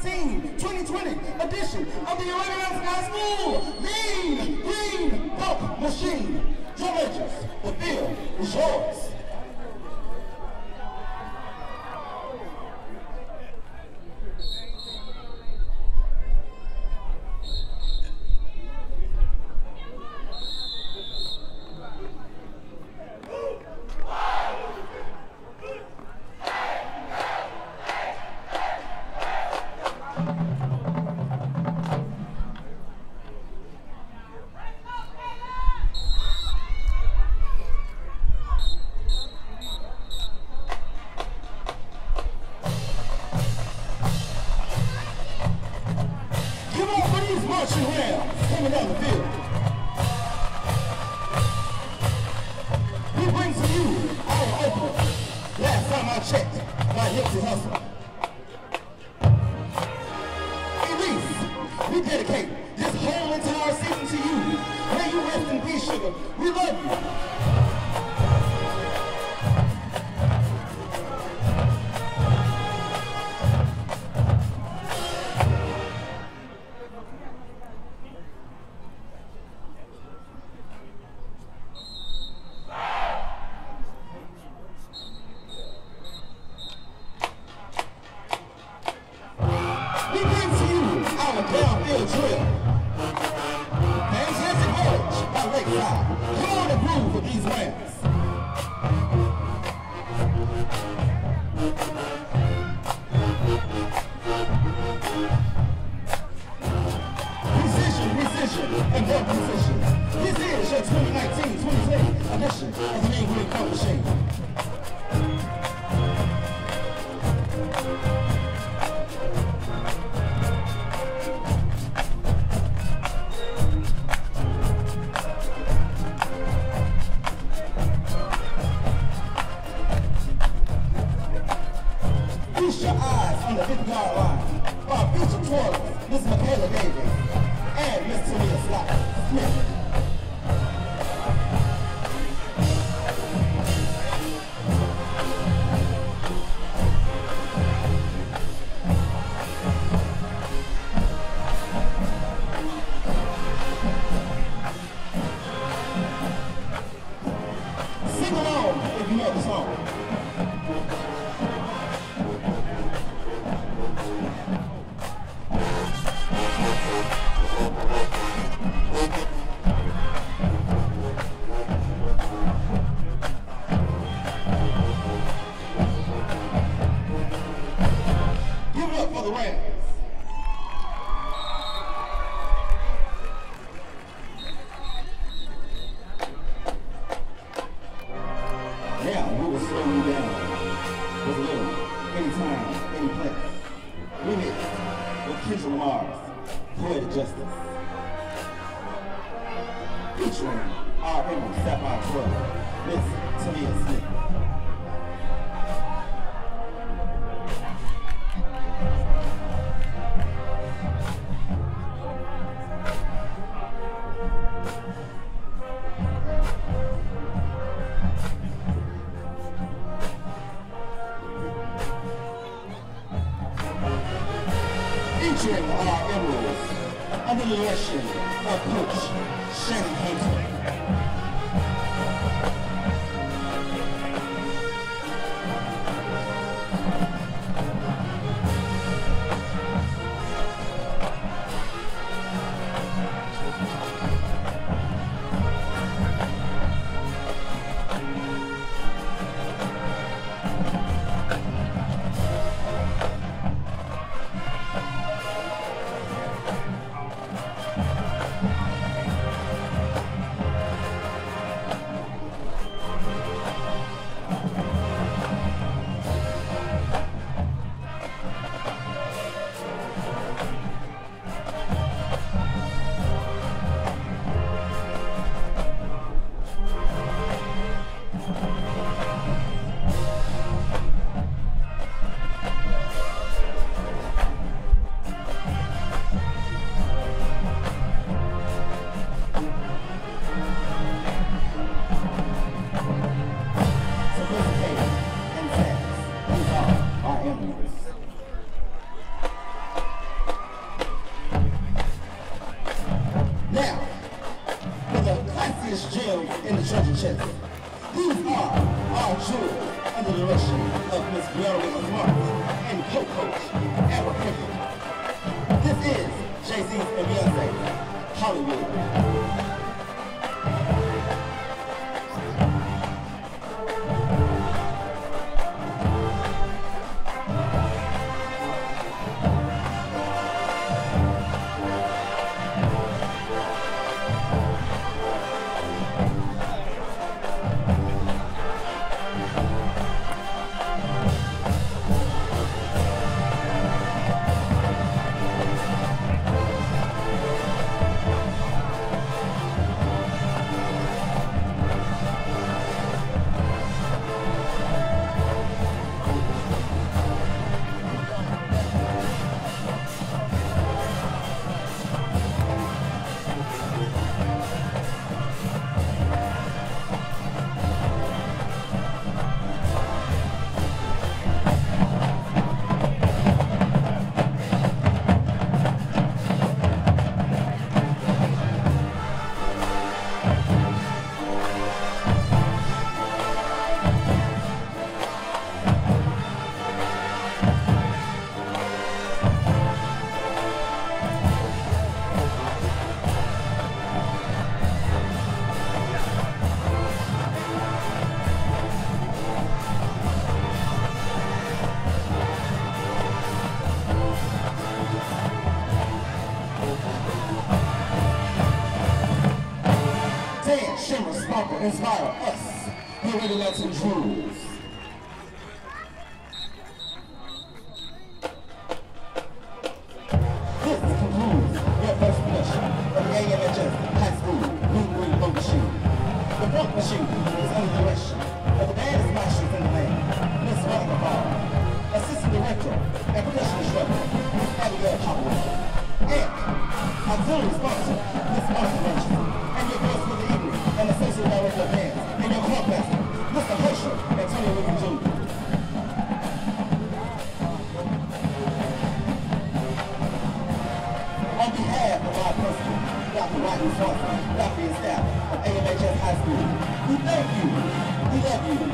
2019-2020 edition of the American High School Mean Green Pump Machine. Drum majors, the field is yours. Marching rounds coming down the field. We bring to you our opener. Last time I checked, my Nipsey Hustle. Elise, we dedicate this whole entire season to you. May you rest in peace, sugar. We love you. We bring to you our downfield drill. Fantastic Village by Lakeside. Come on and groove with these rounds. Precision, and more precision. This is your 2019-2020 edition of the Mean Green Pump Machine. Feast your eyes on the 50-yard line. Our featured twirlers, Miss Michaela Davis and Miss Talia Smith. Sing along if you know the song. Give it up for the Rams. Yeah, we will slow you down with a little, anytime, any place. Remix with Kendra Lamar's Poetic Justice. Featuring our Emerald Sapphire 12, Miss Talia Smith. Featuring our Emeralds under the direction of Coach Shannon Hunter. AMHS. These are our children under the direction of Ms. Brianna Smart and co-coach Amber Griffin. This is Jay-Z's and Beyonce, Hollywood. Shimmer, sparkle, inspire us. Get ready to let some rules. This concludes your first production of the AMHS High School Blue Green Boat Machine. The boat machine is under the direction of the baddest maestros in the land, Miss Monica Barr, Assistant Director and Production Instructor, Miss Abigail Hopwood, and auxiliary sponsor, Miss Monica Manchester, and your voice for the evening and Associate Director of Bands, and your club master, Mr. Herschel, Antonio William Jr. On behalf of our principal, Dr. Rodney Swanson, Dr. and staff of AMHS High School, we thank you, we love you,